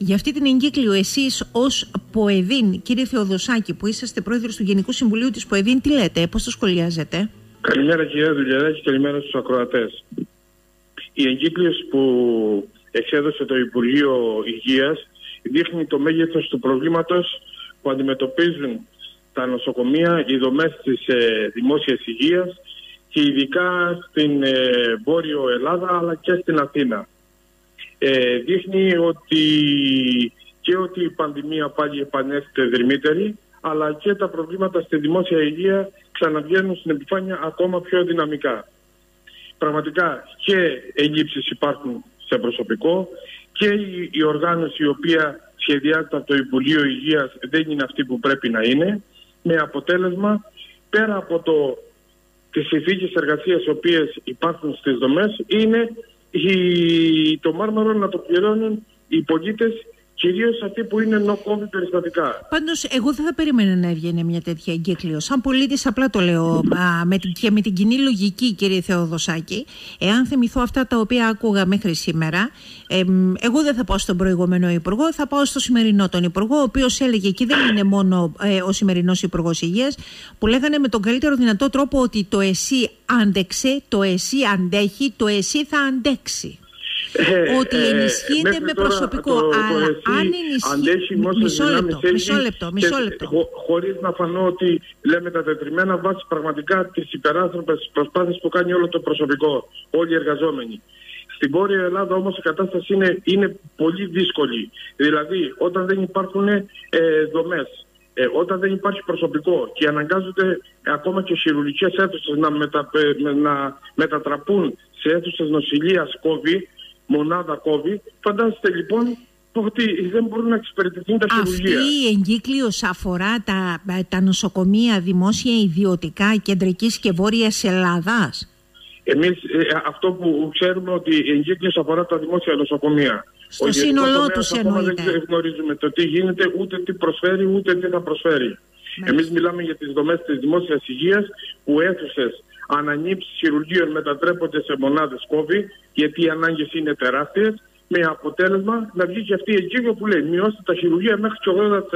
Για αυτή την εγκύκλιο, εσείς ως ΠΟΕΔΗΝ, κύριε Θεοδοσάκη, που είσαστε πρόεδρος του Γενικού Συμβουλίου της ΠΟΕΔΗΝ, τι λέτε, πώς το σχολιάζετε? Καλημέρα κυρία Δουλιαδάκη, καλημέρα στους ακροατές. Η εγκύκλιος που εξέδωσε το Υπουργείο Υγείας δείχνει το μέγεθος του προβλήματος που αντιμετωπίζουν τα νοσοκομεία, οι δομές της δημόσιας υγείας και ειδικά στην Βόρειο Ελλάδα αλλά και στην Αθήνα. Δείχνει ότι η πανδημία πάλι επανέρχεται δρυμύτερη, αλλά και τα προβλήματα στη δημόσια υγεία ξαναβγαίνουν στην επιφάνεια ακόμα πιο δυναμικά. Πραγματικά και ελλείψεις υπάρχουν σε προσωπικό και η οργάνωση η οποία σχεδιάζεται από το Υπουργείο Υγείας δεν είναι αυτή που πρέπει να είναι, με αποτέλεσμα πέρα από τις συνθήκες εργασίας οι οποίες υπάρχουν στις δομές είναι το μάρμαρο να το πληρώνουν οι πολίτες, κυρίως αυτοί που είναι no-COVID περιστατικά. Πάντως, εγώ δεν θα περίμενα να έβγαινε μια τέτοια εγκύκλιο. Σαν πολίτης, απλά το λέω και με την κοινή λογική, κύριε Θεοδοσάκη, εάν θυμηθώ αυτά τα οποία άκουγα μέχρι σήμερα, εγώ δεν θα πάω στον προηγούμενο υπουργό, θα πάω στο σημερινό τον υπουργό, ο οποίος έλεγε, και δεν είναι μόνο ο σημερινός υπουργός υγείας, που λέγανε με τον καλύτερο δυνατό τρόπο ότι το ΕΣΥ άντεξε, το ΕΣΥ αντέχει, το ΕΣΥ θα αντέξει. Ότι ενισχύεται με προσωπικό. Αλλά αν ενισχύει. Μισό λεπτό. Χωρίς να φανώ ότι λέμε τα τετριμμένα βάσει πραγματικά τις υπεράνθρωπες προσπάθειες που κάνει όλο το προσωπικό, όλοι οι εργαζόμενοι. Στην Βόρεια Ελλάδα όμως η κατάσταση είναι πολύ δύσκολη. Δηλαδή όταν δεν υπάρχουν δομές, όταν δεν υπάρχει προσωπικό και αναγκάζονται ακόμα και χειρουργικές αίθουσες να μετατραπούν σε αίθουσες νοσηλείας COVID, μονάδα COVID, φαντάζεστε λοιπόν ότι δεν μπορούν να εξυπηρετηθούν τα χειρουργεία. Αυτή η εγκύκλιος αφορά τα νοσοκομεία δημόσια, ιδιωτικά, κεντρικής και βόρειας Ελλάδας. Εμείς αυτό που ξέρουμε ότι η εγκύκλιος αφορά τα δημόσια νοσοκομεία. Στο σύνολό τους εννοείται. Δεν γνωρίζουμε το τι γίνεται, ούτε τι προσφέρει, ούτε τι θα προσφέρει. Εμείς μιλάμε για τις δομές της δημόσιας υγείας που αίθουσες ανανύψεις χειρουργείων μετατρέπονται σε μονάδες COVID, γιατί οι ανάγκες είναι τεράστιες, με αποτέλεσμα να βγει και αυτή η εγκύκλιο που λέει μειώστε τα χειρουργεία μέχρι και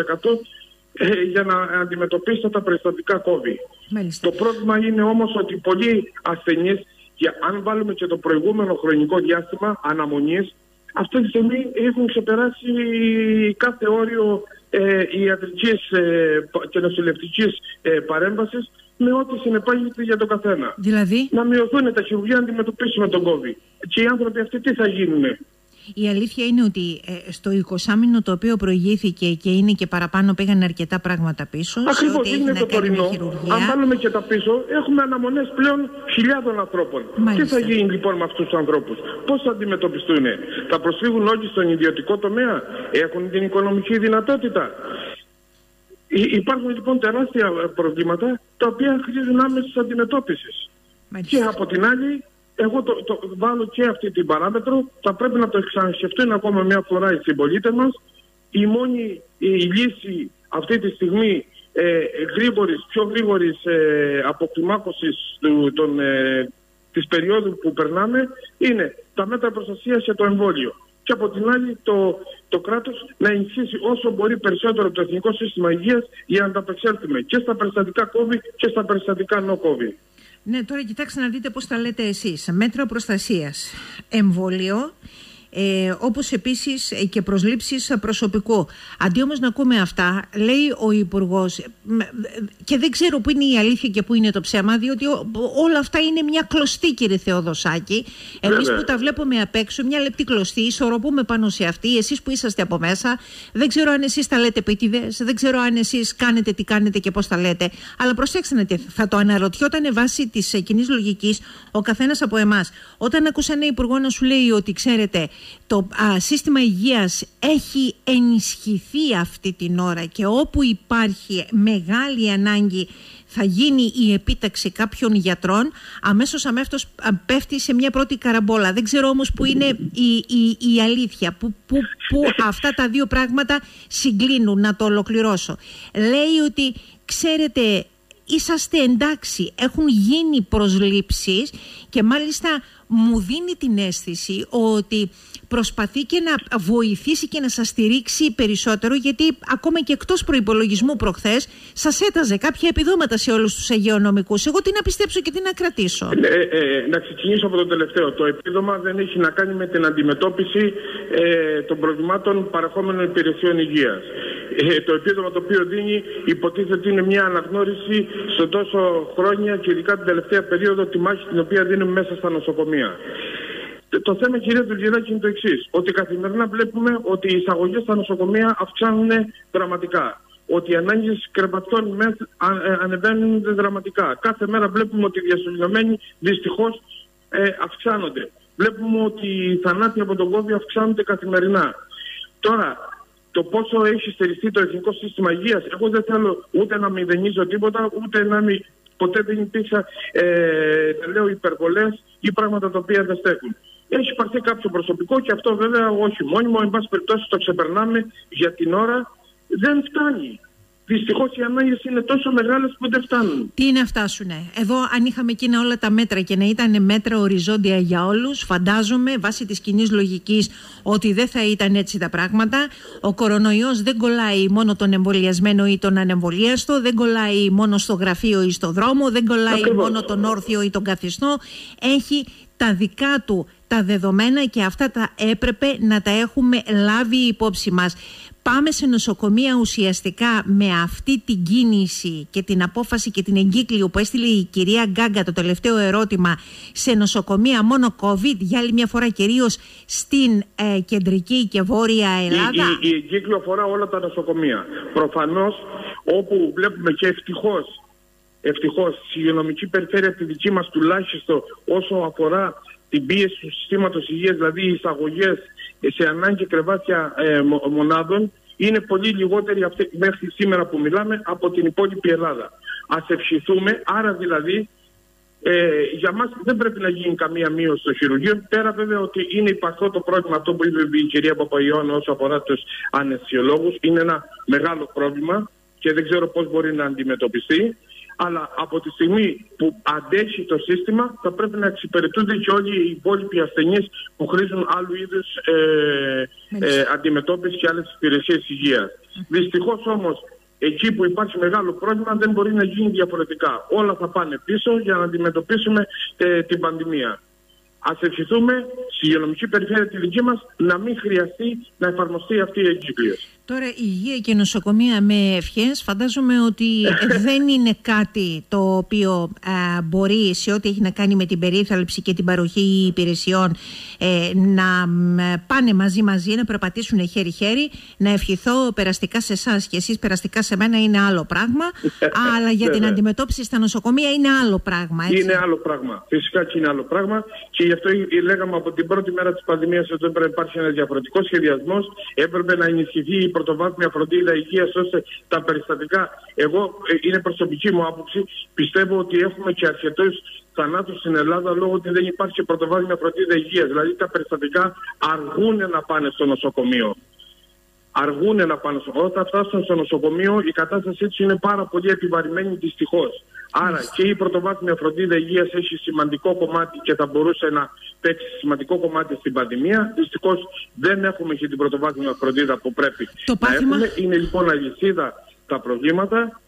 80% για να αντιμετωπίσετε τα περιστατικά COVID. Μάλιστα. Το πρόβλημα είναι όμως ότι πολλοί ασθενείς, και αν βάλουμε και το προηγούμενο χρονικό διάστημα αναμονής, αυτή τη στιγμή έχουν ξεπεράσει κάθε όριο ιατρικής και νοσηλευτικής παρέμβασης, με ό,τι συνεπάγεται για τον καθένα. Δηλαδή, να μειωθούν τα χειρουργεία να αντιμετωπίσουμε τον COVID. Και οι άνθρωποι αυτοί τι θα γίνουν? Η αλήθεια είναι ότι στο 20μήνο το οποίο προηγήθηκε και είναι και παραπάνω, πήγαν αρκετά πράγματα πίσω. Ακριβώς, είναι το τωρινό. Αν βάλουμε και τα πίσω, έχουμε αναμονές πλέον χιλιάδων ανθρώπων. Μάλιστα. Τι θα γίνει λοιπόν με αυτούς τους ανθρώπους? Πώς θα αντιμετωπιστούν? Θα προσφύγουν όλοι στον ιδιωτικό τομέα? Έχουν την οικονομική δυνατότητα? Υπάρχουν λοιπόν τεράστια προβλήματα τα οποία χρήζουν άμεσης αντιμετώπισης. Και από την άλλη, εγώ το βάλω και αυτή την παράμετρο, θα πρέπει να το ξανασκεφτούν ακόμα μια φορά οι συμπολίτες μας. Η μόνη λύση αυτή τη στιγμή πιο γρήγορης αποκλιμάκωσης της περίοδου που περνάμε είναι τα μέτρα προστασίας και το εμβόλιο. Και από την άλλη το κράτος να ενισχύσει όσο μπορεί περισσότερο το Εθνικό Σύστημα Υγείας για να ανταπεξέλθουμε και στα περιστατικά COVID και στα περιστατικά no-COVID. Ναι, τώρα κοιτάξτε να δείτε πώς τα λέτε εσείς. Μέτρα προστασίας, εμβόλιο, όπως επίσης και προσλήψεις προσωπικού. Αντί όμως να ακούμε αυτά, λέει ο Υπουργός, και δεν ξέρω πού είναι η αλήθεια και πού είναι το ψέμα, διότι όλα αυτά είναι μια κλωστή, κύριε Θεοδοσάκη. Εμείς που τα βλέπουμε απ' έξω, μια λεπτή κλωστή, ισορροπούμε πάνω σε αυτή. Εσείς που είσαστε από μέσα, δεν ξέρω αν εσείς τα λέτε επίτηδες, δεν ξέρω αν εσείς κάνετε τι κάνετε και πώς τα λέτε. Αλλά προσέξτε να δείτε, θα το αναρωτιόταν βάσει της κοινής λογικής ο καθένας από εμάς. Όταν ακούς ένα υπουργό να σου λέει ότι ξέρετε, το σύστημα υγείας έχει ενισχυθεί αυτή την ώρα και όπου υπάρχει μεγάλη ανάγκη θα γίνει η επίταξη κάποιων γιατρών, αμέσως πέφτει σε μια πρώτη καραμπόλα. Δεν ξέρω όμως που είναι η αλήθεια, που αυτά τα δύο πράγματα συγκλίνουν. Να το ολοκληρώσω. Λέει ότι ξέρετε, είσαστε εντάξει, έχουν γίνει προσλήψεις και μάλιστα μου δίνει την αίσθηση ότι προσπαθεί και να βοηθήσει και να σας στηρίξει περισσότερο, γιατί ακόμα και εκτός προϋπολογισμού προχθές σας έταζε κάποια επιδόματα σε όλους τους αγεωνομικούς. Εγώ τι να πιστέψω και τι να κρατήσω? Να ξεκινήσω από το τελευταίο. Το επίδομα δεν έχει να κάνει με την αντιμετώπιση των προβλημάτων παρεχόμενων υπηρεσιών υγείας. Το επίδομα το οποίο δίνει υποτίθεται ότι είναι μια αναγνώριση σε τόσο χρόνια και ειδικά την τελευταία περίοδο τη μάχη την οποία δίνουμε μέσα στα νοσοκομεία. Το θέμα, κυρία Τουργεράκη, είναι το εξής. Ότι καθημερινά βλέπουμε ότι οι εισαγωγές στα νοσοκομεία αυξάνουν δραματικά. Ότι οι ανάγκες κρεβατιών ανεβαίνουν δραματικά. Κάθε μέρα βλέπουμε ότι οι διασωληνωμένοι δυστυχώς αυξάνονται. Βλέπουμε ότι οι θανάτοι από τον COVID αυξάνονται καθημερινά. Τώρα, το πόσο έχει στερηθεί το Εθνικό Σύστημα Υγείας, εγώ δεν θέλω ούτε να μηδενίζω τίποτα, ούτε να μην. Ποτέ δεν υπήρξα, λέω, υπερβολές ή πράγματα τα οποία δεν στέκουν. Έχει πάρθει κάποιο προσωπικό και αυτό βέβαια όχι μόνιμο, εν πάση περιπτώσει το ξεπερνάμε για την ώρα, δεν φτάνει. Δυστυχώς οι ανάγκες είναι τόσο μεγάλες που δεν φτάνουν. Τι να φτάσουνε? Εδώ αν είχαμε εκείνα όλα τα μέτρα και να ήταν μέτρα οριζόντια για όλους, φαντάζομαι βάσει της κοινής λογικής ότι δεν θα ήταν έτσι τα πράγματα. Ο κορονοϊός δεν κολλάει μόνο τον εμβολιασμένο ή τον ανεμβολίαστο, δεν κολλάει μόνο στο γραφείο ή στο δρόμο, δεν κολλάει μόνο τον όρθιο ή τον καθιστό. Έχει τα δικά του τα δεδομένα και αυτά τα έπρεπε να τα έχουμε λάβει υπόψη μας. Πάμε σε νοσοκομεία ουσιαστικά με αυτή την κίνηση και την απόφαση και την εγκύκλιο που έστειλε η κυρία Γκάγκα, το τελευταίο ερώτημα, σε νοσοκομεία μόνο COVID, για άλλη μια φορά κυρίως στην κεντρική και βόρεια Ελλάδα. Η εγκύκλιο αφορά όλα τα νοσοκομεία. Προφανώς όπου βλέπουμε και ευτυχώς η υγειονομική περιφέρεια τη δική μας τουλάχιστον όσο αφορά την πίεση του συστήματος υγείας, δηλαδή οι εισαγωγές σε ανάγκη κρεβάτια μονάδων είναι πολύ λιγότεροι μέχρι σήμερα που μιλάμε από την υπόλοιπη Ελλάδα. Ας ευχηθούμε, άρα δηλαδή για μας δεν πρέπει να γίνει καμία μείωση στο χειρουργείο, πέρα βέβαια ότι είναι υπαρκτό το πρόβλημα αυτό που είπε η κυρία Παπαϊωάννου όσο αφορά τους αναισθησιολόγους, είναι ένα μεγάλο πρόβλημα και δεν ξέρω πώς μπορεί να αντιμετωπιστεί. Αλλά από τη στιγμή που αντέχει το σύστημα θα πρέπει να εξυπηρετούνται και όλοι οι υπόλοιποι ασθενείς που χρήζουν άλλου είδους αντιμετώπιση και άλλες υπηρεσίες υγείας. Δυστυχώς όμως εκεί που υπάρχει μεγάλο πρόβλημα δεν μπορεί να γίνει διαφορετικά. Όλα θα πάνε πίσω για να αντιμετωπίσουμε την πανδημία. Ας ευχηθούμε στη υγειονομική περιφέρεια τη δική μας να μην χρειαστεί να εφαρμοστεί αυτή η εγκύκλιος. Τώρα η υγεία και νοσοκομεία με ευχές φαντάζομαι ότι δεν είναι κάτι το οποίο μπορεί σε ό,τι έχει να κάνει με την περίθαλψη και την παροχή υπηρεσιών να πάνε μαζί, να περπατήσουν χέρι-χέρι. Να ευχηθώ περαστικά σε εσάς και εσείς περαστικά σε μένα είναι άλλο πράγμα, αλλά για την αντιμετώπιση στα νοσοκομεία είναι άλλο πράγμα. Έτσι. Είναι άλλο πράγμα. Φυσικά και είναι άλλο πράγμα και γι' αυτό λέγαμε από την πρώτη μέρα της πανδημίας ότι έπρεπε να υπάρχει ένας διαφορετικός σχεδιασμός, έπρεπε να ενισχυθεί η πρωτοβάθμια φροντίδα υγείας ώστε τα περιστατικά, εγώ είναι προσωπική μου άποψη, πιστεύω ότι έχουμε και αρκετούς θανάτους στην Ελλάδα λόγω ότι δεν υπάρχει πρωτοβάθμια φροντίδα υγείας. Δηλαδή τα περιστατικά αργούν να πάνε στο νοσοκομείο. Όταν φτάσουν στο νοσοκομείο η κατάστασή τους είναι πάρα πολύ επιβαρημένη δυστυχώς. Άρα και η πρωτοβάθμια φροντίδα υγείας έχει σημαντικό κομμάτι και θα μπορούσε να παίξει σημαντικό κομμάτι στην πανδημία. Δυστυχώς δεν έχουμε και την πρωτοβάθμια φροντίδα που πρέπει να έχουμε. Είναι λοιπόν αλυσίδα τα προβλήματα.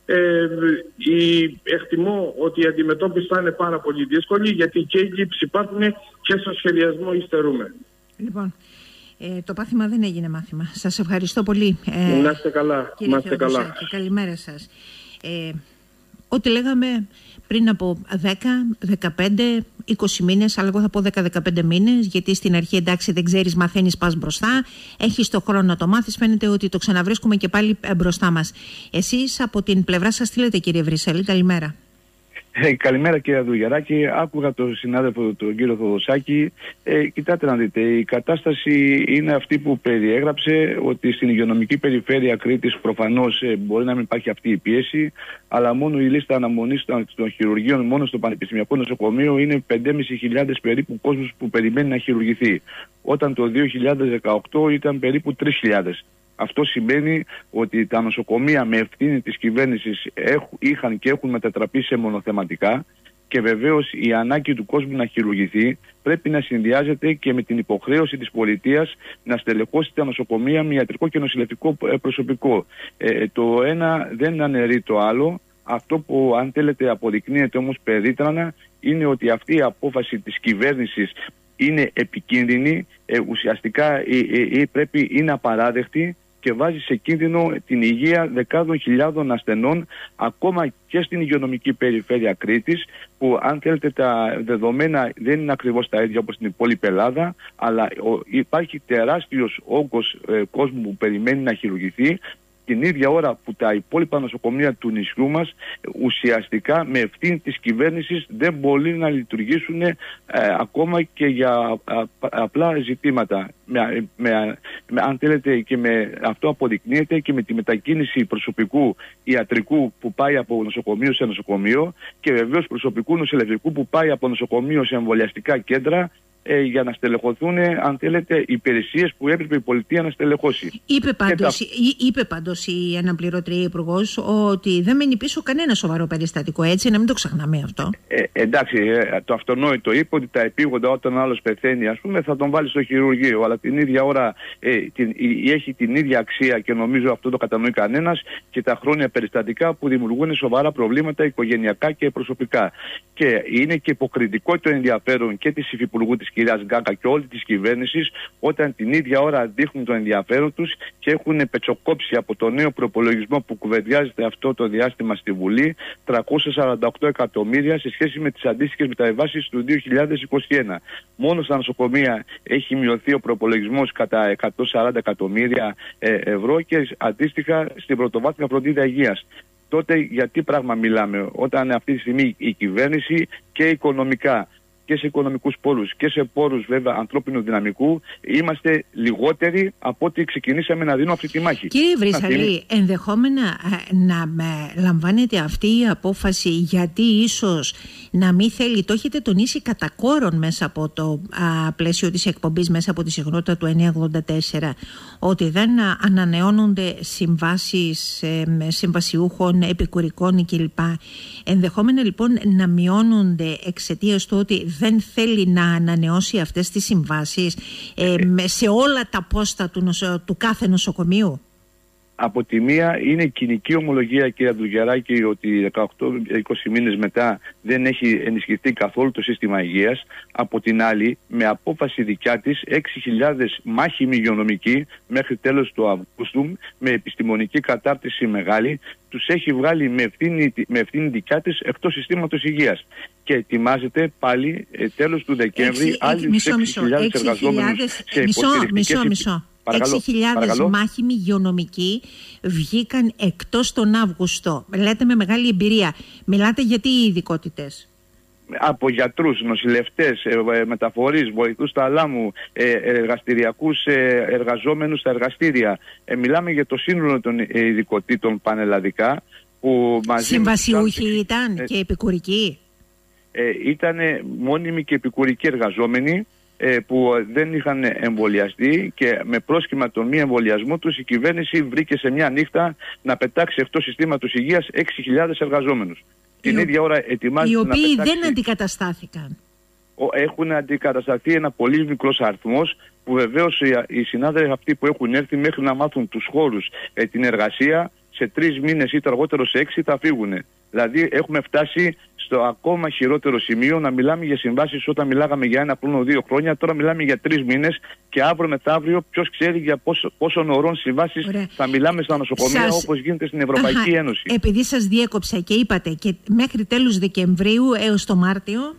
Εκτιμώ ότι η αντιμετώπιση θα είναι πάρα πολύ δύσκολη γιατί και οι λήψεις υπάρχουν και στο σχεδιασμό υστερούμε. Λοιπόν, το πάθημα δεν έγινε μάθημα. Σας ευχαριστώ πολύ. Να είστε καλά. Κύριε Θεοδοσάκη, καλημέρα σας. Ό,τι λέγαμε πριν από 10, 15, 20 μήνες, αλλά εγώ θα πω 10-15 μήνες, γιατί στην αρχή εντάξει δεν ξέρεις, μαθαίνεις, πας μπροστά, έχεις το χρόνο να το μάθεις, φαίνεται ότι το ξαναβρίσκουμε και πάλι μπροστά μας. Εσείς από την πλευρά σας τι λέτε, κύριε Βρυσέλη? Καλημέρα. Καλημέρα κύριε Τουργεράκη. Άκουγα τον συνάδελφο τον κύριο Θοδοσάκη. Κοιτάτε να δείτε, η κατάσταση είναι αυτή που περιέγραψε, ότι στην υγειονομική περιφέρεια Κρήτης προφανώς μπορεί να μην υπάρχει αυτή η πίεση, αλλά μόνο η λίστα αναμονής των χειρουργείων μόνο στο Πανεπιστημιακό Νοσοκομείο είναι 5.500 περίπου κόσμους που περιμένει να χειρουργηθεί. Όταν το 2018 ήταν περίπου 3.000. Αυτό σημαίνει ότι τα νοσοκομεία με ευθύνη της κυβέρνησης είχαν και έχουν μετατραπεί σε μονοθεματικά, και βεβαίως η ανάγκη του κόσμου να χειρουργηθεί πρέπει να συνδυάζεται και με την υποχρέωση της πολιτείας να στελεχώσει τα νοσοκομεία με ιατρικό και νοσηλευτικό προσωπικό. Το ένα δεν αναιρεί το άλλο. Αυτό που, αν θέλετε, αποδεικνύεται όμως περίτρανα είναι ότι αυτή η απόφαση της κυβέρνησης είναι επικίνδυνη, ουσιαστικά είναι απαράδεκτη και βάζει σε κίνδυνο την υγεία δεκάδων χιλιάδων ασθενών, ακόμα και στην υγειονομική περιφέρεια Κρήτης, που, αν θέλετε, τα δεδομένα δεν είναι ακριβώς τα ίδια όπως στην υπόλοιπη Ελλάδα, αλλά υπάρχει τεράστιος όγκος κόσμου που περιμένει να χειρουργηθεί, την ίδια ώρα που τα υπόλοιπα νοσοκομεία του νησιού μας ουσιαστικά με ευθύνη της κυβέρνησης δεν μπορεί να λειτουργήσουν ακόμα και για απλά ζητήματα. Αν θέλετε, και με αυτό αποδεικνύεται και με τη μετακίνηση προσωπικού ιατρικού που πάει από νοσοκομείο σε νοσοκομείο, και βεβαίως προσωπικού νοσηλευτικού που πάει από νοσοκομείο σε εμβολιαστικά κέντρα, για να στελεχωθούν, αν θέλετε, υπηρεσίες που έπρεπε η πολιτεία να στελεχώσει. Είπε πάντως η αναπληρωτρία υπουργός ότι δεν μένει πίσω κανένα σοβαρό περιστατικό, έτσι, να μην το ξεχνάμε αυτό. Εντάξει, το αυτονόητο είπε ότι τα επίγοντα, όταν άλλος πεθαίνει, ας πούμε, θα τον βάλει στο χειρουργείο, αλλά την ίδια ώρα έχει την ίδια αξία, και νομίζω αυτό το κατανοεί κανένας, και τα χρόνια περιστατικά που δημιουργούν σοβαρά προβλήματα οικογενειακά και προσωπικά. Και είναι και υποκριτικό το ενδιαφέρον και της υφυπουργού της κυρίας Γκάκα και όλη της κυβέρνησης, όταν την ίδια ώρα δείχνουν το ενδιαφέρον τους και έχουν πετσοκόψει από το νέο προπολογισμό που κουβεντιάζεται αυτό το διάστημα στη Βουλή 348 εκατομμύρια σε σχέση με τις αντίστοιχες μεταβάσεις του 2021. Μόνο στα νοσοκομεία έχει μειωθεί ο προπολογισμός κατά 140 εκατομμύρια ευρώ, και αντίστοιχα στην πρωτοβάθμια φροντίδα υγείας. Τότε για τι πράγμα μιλάμε, όταν αυτή τη στιγμή η κυβέρνηση και οικονομικά και σε οικονομικούς πόρους και σε πόρους βέβαια ανθρώπινου δυναμικού είμαστε λιγότεροι από ό,τι ξεκινήσαμε να δίνουμε αυτή τη μάχη. Κύριε Βρυσαλή, ενδεχόμενα να λαμβάνετε αυτή η απόφαση γιατί ίσως να μην θέλει, το έχετε τονίσει κατά κόρον μέσα από το πλαίσιο της εκπομπής, μέσα από τη συχνότητα του 984, ότι δεν ανανεώνονται συμβάσεις συμβασιούχων, επικουρικών κλπ. Ενδεχόμενα λοιπόν να μειώνονται εξαιτίας του ότι δεν θέλει να ανανεώσει αυτές τις συμβάσεις σε όλα τα πόστα του κάθε νοσοκομείου. Από τη μία είναι κοινική ομολογία, κύριε Ντουγεράκη, ότι 18-20 μήνες μετά δεν έχει ενισχυθεί καθόλου το σύστημα υγείας. Από την άλλη, με απόφαση δικιά της, 6.000 μάχημοι υγειονομικοί μέχρι τέλος του Αυγούστου, με επιστημονική κατάρτιση μεγάλη, τους έχει βγάλει με ευθύνη δικιά της εκτός συστήματος υγείας. Και ετοιμάζεται πάλι τέλος του Δεκέμβρη άλλοι 6.000 εργαζόμενους σε υποστηρικτικές... 6.000 μάχημοι υγειονομικοί βγήκαν εκτός τον Αύγουστο. Λέτε με μεγάλη εμπειρία. Μιλάτε για τι ειδικότητες? Από γιατρούς, νοσηλευτές, μεταφορείς, βοηθούς ταλάμου, εργαστηριακούς εργαζόμενους στα εργαστήρια. Μιλάμε για το σύνολο των ειδικοτήτων πανελλαδικά. Συμβασιούχοι ήταν και επικουρικοί. Ήταν μόνιμοι και επικουρικοί εργαζόμενοι που δεν είχαν εμβολιαστεί, και με πρόσχημα των μη εμβολιασμού τους η κυβέρνηση βρήκε σε μια νύχτα να πετάξει εκτός συστήματος υγείας 6.000 εργαζόμενους. Την ίδια ώρα ετοιμάζεται οι οποίοι δεν αντικαταστάθηκαν. Έχουν αντικατασταθεί ένα πολύ μικρός αριθμός, που βεβαίως οι συνάδελφοι αυτοί που έχουν έρθει μέχρι να μάθουν τους χώρους, την εργασία, σε 3 μήνες ή το αργότερο σε 6 θα φύγουν. Δηλαδή έχουμε φτάσει στο ακόμα χειρότερο σημείο να μιλάμε για συμβάσεις όταν μιλάγαμε για 1 χρόνο, 2 χρόνια. Τώρα μιλάμε για 3 μήνες, και αύριο μεθαύριο ποιος ξέρει για πόσων ωρών συμβάσεις θα μιλάμε στα νοσοκομεία, όπως γίνεται στην Ευρωπαϊκή Ένωση. Επειδή σας διέκοψα και είπατε και μέχρι τέλους Δεκεμβρίου έως το Μάρτιο.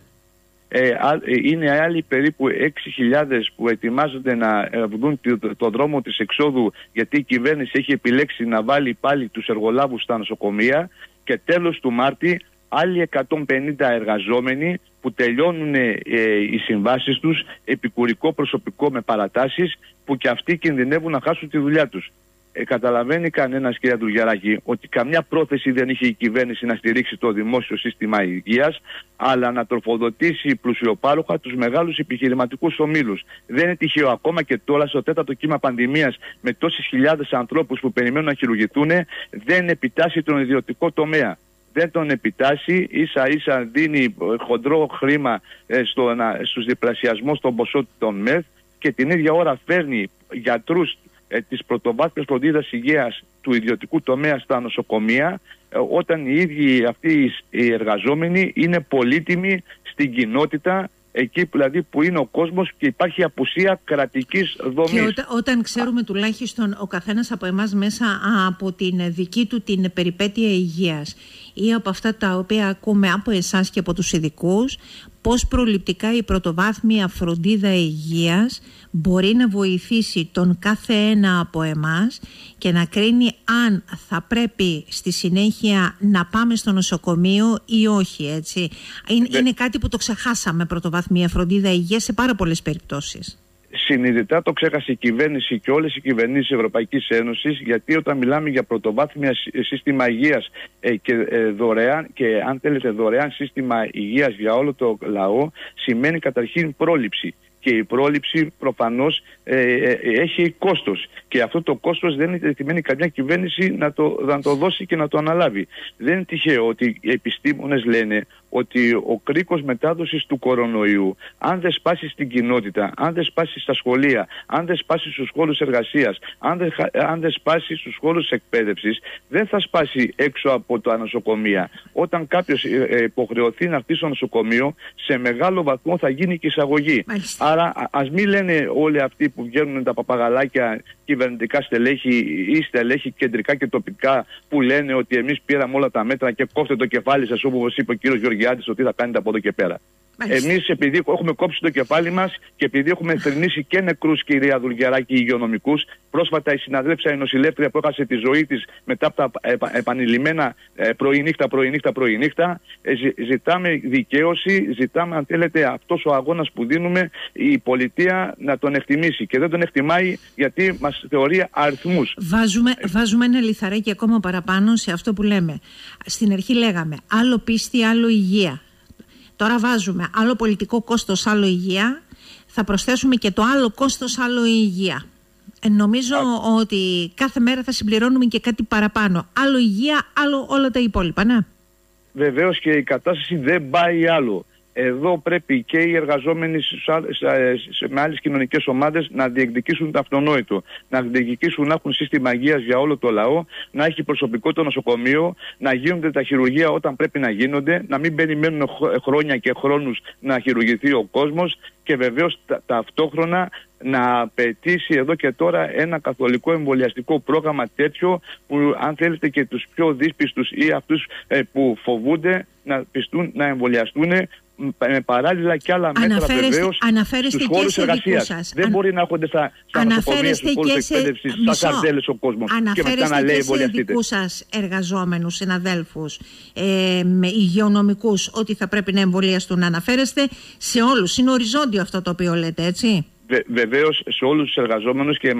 Είναι άλλοι περίπου 6.000 που ετοιμάζονται να βγουν το δρόμο της εξόδου, γιατί η κυβέρνηση έχει επιλέξει να βάλει πάλι τους εργολάβους στα νοσοκομεία, και τέλος του Μάρτη άλλοι 150 εργαζόμενοι που τελειώνουν οι συμβάσεις τους, επικουρικό προσωπικό με παρατάσεις, που και αυτοί κινδυνεύουν να χάσουν τη δουλειά τους. καταλαβαίνει κανένας, κυρία Δουγεράκη, ότι καμιά πρόθεση δεν είχε η κυβέρνηση να στηρίξει το δημόσιο σύστημα υγείας, αλλά να τροφοδοτήσει πλουσιοπάροχα τους μεγάλους επιχειρηματικούς ομίλους. Δεν είναι τυχαίο ακόμα και τώρα, στο τέταρτο κύμα πανδημίας, με τόσες χιλιάδες ανθρώπους που περιμένουν να χειρουργηθούν, δεν επιτάσσει τον ιδιωτικό τομέα. Δεν τον επιτάσσει, ίσα ίσα δίνει χοντρό χρήμα στους διπλασιασμούς των ποσότητων ΜΕΘ και την ίδια ώρα φέρνει γιατρούς της πρωτοβάθμιας φροντίδας υγείας του ιδιωτικού τομέα στα νοσοκομεία, όταν οι ίδιοι αυτοί οι εργαζόμενοι είναι πολύτιμοι στην κοινότητα, εκεί δηλαδή που είναι ο κόσμος και υπάρχει απουσία κρατικής δομής. Και όταν ξέρουμε τουλάχιστον ο καθένας από εμάς μέσα από την δική του την περιπέτεια υγείας ή από αυτά τα οποία ακούμε από εσάς και από τους ειδικούς, πώς προληπτικά η πρωτοβάθμια φροντίδα υγείας μπορεί να βοηθήσει τον κάθε ένα από εμάς και να κρίνει αν θα πρέπει στη συνέχεια να πάμε στο νοσοκομείο ή όχι, έτσι. Είναι κάτι που το ξεχάσαμε, πρωτοβάθμια φροντίδα υγείας, σε πάρα πολλές περιπτώσεις. Συνειδητά το ξέχασε η κυβέρνηση και όλες οι κυβερνήσεις της Ευρωπαϊκής Ένωσης, γιατί όταν μιλάμε για πρωτοβάθμια σύστημα υγείας και δωρεάν, και αν θέλετε δωρεάν σύστημα υγείας για όλο το λαό, σημαίνει καταρχήν πρόληψη. Και η πρόληψη προφανώς έχει κόστος. Και αυτό το κόστος δεν είναι διατεθειμένη καμιά κυβέρνηση να το δώσει και να το αναλάβει. Δεν είναι τυχαίο ότι οι επιστήμονες λένε ότι ο κρίκος μετάδοσης του κορονοϊού, αν δεν σπάσει στην κοινότητα, αν δεν σπάσει στα σχολεία, αν δεν σπάσει στους χώρους εργασίας, αν δεν σπάσει στους χώρους εκπαίδευσης, δεν θα σπάσει έξω από τα νοσοκομεία. Όταν κάποιος υποχρεωθεί να έρθει στο νοσοκομείο, σε μεγάλο βαθμό θα γίνει και εισαγωγή. Άρα ας μην λένε όλοι αυτοί που βγαίνουν τα παπαγαλάκια, κυβερνητικά στελέχη ή στελέχη κεντρικά και τοπικά, που λένε ότι εμείς πήραμε όλα τα μέτρα και κόφτε το κεφάλι σας, όπως είπε ο κύριος Γεωργιάδης, ότι θα κάνετε από εδώ και πέρα. Εμείς, επειδή έχουμε κόψει το κεφάλι μας και επειδή έχουμε θρηνήσει και νεκρούς, κυρία Δουγεράκη, υγειονομικούς, πρόσφατα η συναδέλφισσα, η νοσηλεύτρια που έχασε τη ζωή της μετά από τα επανειλημμένα πρωινύχτα, ζητάμε δικαίωση, ζητάμε, αν θέλετε, αυτός ο αγώνας που δίνουμε, η πολιτεία να τον εκτιμήσει. Και δεν τον εκτιμάει γιατί μας θεωρεί αριθμούς. Βάζουμε ένα λιθαράκι ακόμα παραπάνω σε αυτό που λέμε. Στην αρχή λέγαμε άλλο πίστη, άλλο υγεία. Τώρα βάζουμε άλλο πολιτικό κόστος, άλλο υγεία. Θα προσθέσουμε και το άλλο κόστος, άλλο υγεία. Νομίζω ότι κάθε μέρα θα συμπληρώνουμε και κάτι παραπάνω. Άλλο υγεία, άλλο όλα τα υπόλοιπα, ναι. Βεβαίως, και η κατάσταση δεν πάει άλλο. Εδώ πρέπει και οι εργαζόμενοι με άλλες κοινωνικές ομάδες να διεκδικήσουν το αυτονόητο. Να διεκδικήσουν να έχουν σύστημα υγείας για όλο το λαό, να έχει προσωπικό το νοσοκομείο, να γίνονται τα χειρουργεία όταν πρέπει να γίνονται, να μην περιμένουν χρόνια και χρόνους να χειρουργηθεί ο κόσμος και βεβαίως ταυτόχρονα να απαιτήσει εδώ και τώρα ένα καθολικό εμβολιαστικό πρόγραμμα τέτοιο που, αν θέλετε, και τους πιο δύσπιστους ή αυτούς που φοβούνται να πιστούν να εμβολιαστούν, με παράλληλα και άλλα μέτρα βεβαίως στους χώρους εργασίας. Δεν μπορεί να έρχονται στα νοσοκομεία, στους χώρους εκπαίδευσης, στα σαρδέλες ο κόσμος και μετά να λέει εμβολιαστείτε. Αναφέρεστε και σε δικούς σας εργαζόμενους, συναδέλφους, υγειονομικούς, ότι θα πρέπει να εμβολιαστούν. Αναφέρεστε σε όλους. Είναι οριζόντιο αυτό το οποίο λέτε, έτσι. Βεβαίως σε όλους τους εργαζόμενους και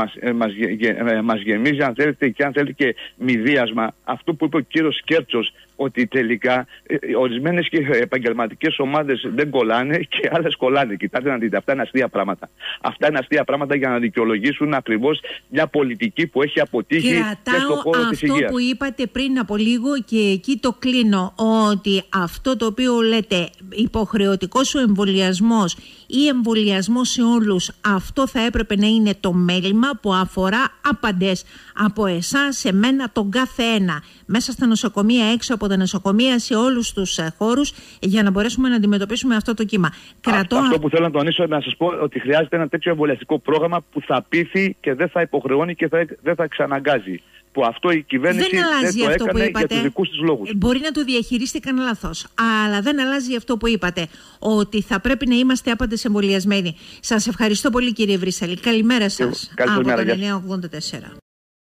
μας γεμίζει, αν θέλετε, και μηδίασμα αυτό που είπε ο κύριος Κέρτσος, ότι τελικά ορισμένες και επαγγελματικές ομάδες δεν κολλάνε και άλλες κολλάνε. Κοιτάξτε να δείτε, αυτά είναι αστεία πράγματα. Αυτά είναι αστεία πράγματα για να δικαιολογήσουν ακριβώς μια πολιτική που έχει αποτύχει και στον χώρο της υγείας. Αυτό που είπατε πριν από λίγο και εκεί το κλείνω, ότι αυτό το οποίο λέτε, υποχρεωτικός ο εμβολιασμός ή εμβολιασμός σε όλους, αυτό θα έπρεπε να είναι το μέλημα που αφορά άπαντες από εσάς, σε μένα, τον κάθε ένα, μέσα στα νοσοκομεία, έξω από τα νοσοκομεία, σε όλους τους χώρους, για να μπορέσουμε να αντιμετωπίσουμε αυτό το κύμα. Αυτό που θέλω να τονίσω, να σας πω ότι χρειάζεται ένα τέτοιο εμβολιαστικό πρόγραμμα που θα πείθει και δεν θα υποχρεώνει και δεν θα εξαναγκάζει. Που αυτό η κυβέρνηση δεν το έκανε για τους δικούς της λόγους. Μπορεί να το διαχειρίστηκαν λάθος, αλλά δεν αλλάζει αυτό που είπατε, ότι θα πρέπει να είμαστε άπαντες εμβολιασμένοι. Σας ευχαριστώ πολύ, κύριε Βρύσσαλη. Καλημέρα σας. Καλημέρα, από το 984.